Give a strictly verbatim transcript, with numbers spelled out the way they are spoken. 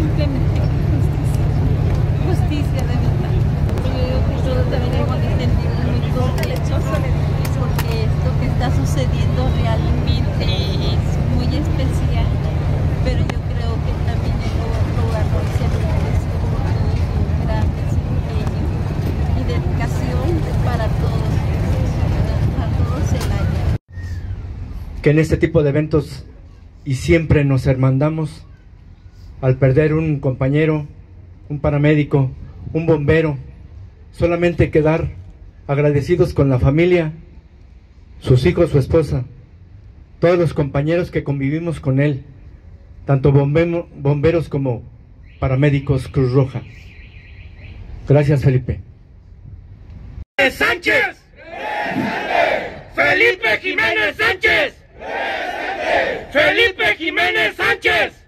simplemente justicia, justicia de verdad. Yo creo que todos deberíamos de sentirnos muy contentos porque esto que está sucediendo realmente es muy especial, pero yo creo que también el lugar no se merece por todos grandes y pequeños y dedicación para todos, para todos Celaya. Que en este tipo de eventos y siempre nos hermandamos al perder un compañero, un paramédico, un bombero, solamente quedar agradecidos con la familia, sus hijos, su esposa, todos los compañeros que convivimos con él, tanto bomberos como paramédicos Cruz Roja. Gracias, Felipe. Sánchez. Felipe Jiménez Sánchez. Felipe Jiménez Sánchez.